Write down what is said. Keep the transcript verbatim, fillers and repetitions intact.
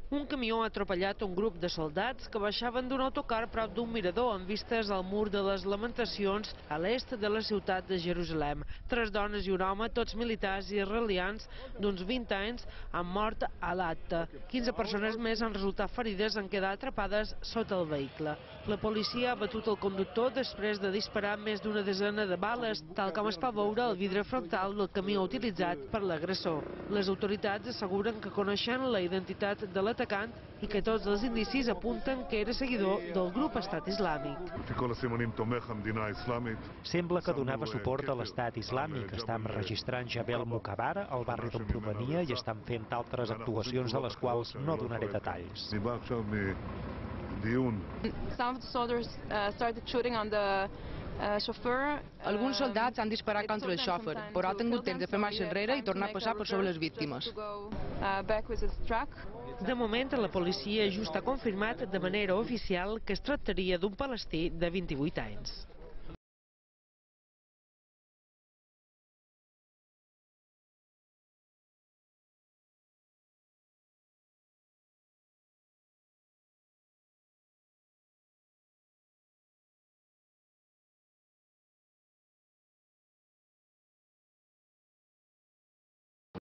Un camió ha atropellat un grup de soldats que baixaven d'un autocar prop d'un mirador amb vistes al mur de les Lamentacions a l'est de la ciutat de Jerusalem. Tres dones i un home, tots militars i israelians d'uns vint anys, han mort a l'acte. quinze persones més han resultat ferides en quedar atrapades sota el vehicle. La policia ha batut el conductor després de disparar més d'una desena de bales, tal com es pot veure al vidre frontal del camió utilitzat per l'agressor. Les autoritats asseguren que coneixen la identitat de l'atacant i que tots els indicis apunten que era seguidor del grup Estat Islàmic. Sembla que donava suport a l'Estat Islàmic. Estan registrant Jabel Mukabar, al barri d'on provenia, i estan fent altres actuacions de les quals no donaré detalls. Some soldiers uh, started shooting on the uh, chauffeur. Alguns soldats han disparat contra el xòfer, però ha tingut temps de fer marxa enrere i tornar a passar per sobre les víctimes. De moment, la policia just ha confirmat de manera oficial que es tractaria d'un palestí de vint-i-vuit anys.